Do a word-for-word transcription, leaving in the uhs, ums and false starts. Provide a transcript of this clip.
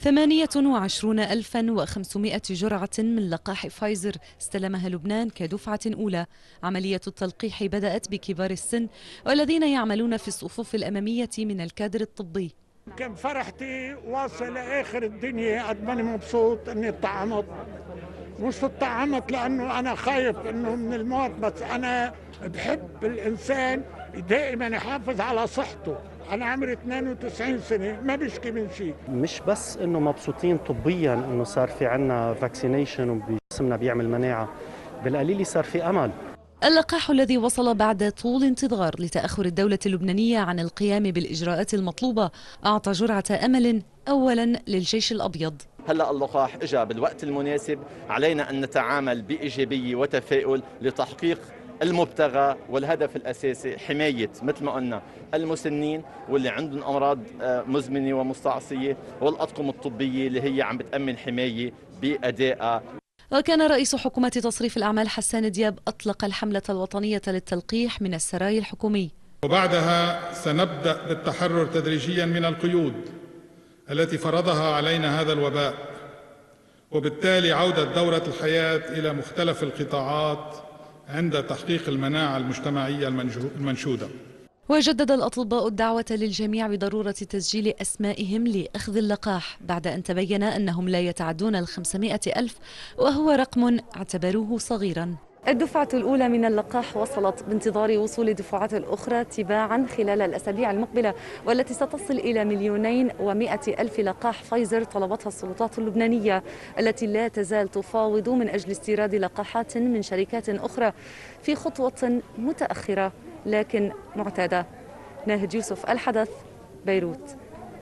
ثمانية وعشرون ألفا وخمسمائة جرعة من لقاح فايزر استلمها لبنان كدفعة أولى. عملية التلقيح بدأت بكبار السن والذين يعملون في الصفوف الأمامية من الكادر الطبي. كان فرحتي واصل لآخر الدنيا، قد ماني مبسوط إني طعمت. مش طعمت لأنه أنا خايف إنه من الموت، بس أنا بحب الإنسان دائما يحافظ على صحته. أنا عمري اثنين وتسعين سنة ما بشكي من شيء. مش بس إنه مبسوطين طبيا إنه صار في عنا فاكسينيشن وجسمنا بيعمل مناعة، بالقليل صار في أمل. اللقاح الذي وصل بعد طول انتظار لتأخر الدولة اللبنانية عن القيام بالإجراءات المطلوبة أعطى جرعة أمل أولا للجيش الأبيض. هلا اللقاح اجى بالوقت المناسب، علينا ان نتعامل بايجابيه وتفاؤل لتحقيق المبتغى والهدف الاساسي، حمايه مثل ما قلنا المسنين واللي عندهم امراض مزمنه ومستعصيه والاطقم الطبيه اللي هي عم بتامن حمايه بادائها. وكان رئيس حكومة تصريف الأعمال حسان دياب أطلق الحملة الوطنية للتلقيح من السراي الحكومي. وبعدها سنبدأ بالتحرر تدريجيا من القيود التي فرضها علينا هذا الوباء، وبالتالي عودة دورة الحياة إلى مختلف القطاعات عند تحقيق المناعة المجتمعية المنشودة. وجدد الأطباء الدعوة للجميع بضرورة تسجيل أسمائهم لأخذ اللقاح بعد أن تبين أنهم لا يتعدون الخمسمائة ألف، وهو رقم اعتبروه صغيرا. الدفعة الأولى من اللقاح وصلت بانتظار وصول الدفعات الأخرى تباعا خلال الأسابيع المقبلة، والتي ستصل إلى مليونين ومائة ألف لقاح فايزر طلبتها السلطات اللبنانية، التي لا تزال تفاوض من أجل استيراد لقاحات من شركات أخرى في خطوة متأخرة لكن معتادة. ناهد يوسف، الحدث، بيروت.